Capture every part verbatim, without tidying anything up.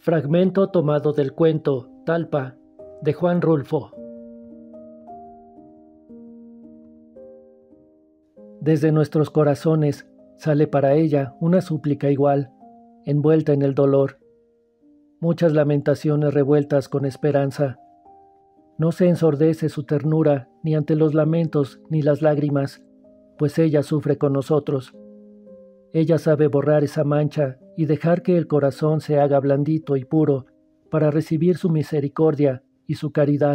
Fragmento tomado del cuento Talpa, de Juan Rulfo. Desde nuestros corazones sale para ella una súplica igual, envuelta en el dolor. Muchas lamentaciones revueltas con esperanza. No se ensordece su ternura ni ante los lamentos ni las lágrimas, pues ella sufre con nosotros. Ella sabe borrar esa mancha y dejar que el corazón se haga blandito y puro para recibir su misericordia y su caridad.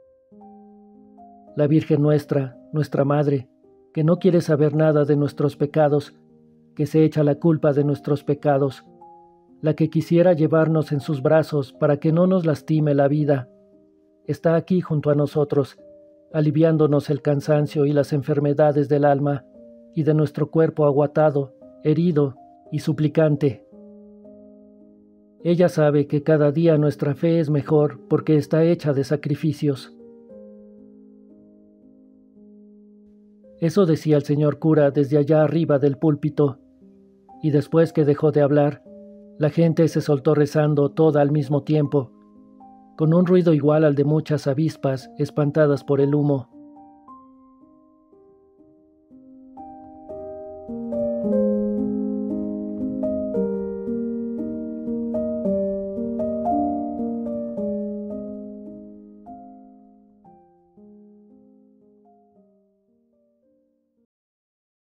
La Virgen nuestra, nuestra Madre, que no quiere saber nada de nuestros pecados, que se echa la culpa de nuestros pecados, la que quisiera llevarnos en sus brazos para que no nos lastime la vida, está aquí junto a nosotros, aliviándonos el cansancio y las enfermedades del alma y de nuestro cuerpo aguatado, herido y suplicante. Ella sabe que cada día nuestra fe es mejor porque está hecha de sacrificios. Eso decía el señor cura desde allá arriba del púlpito, y después que dejó de hablar, la gente se soltó rezando toda al mismo tiempo, con un ruido igual al de muchas avispas espantadas por el humo.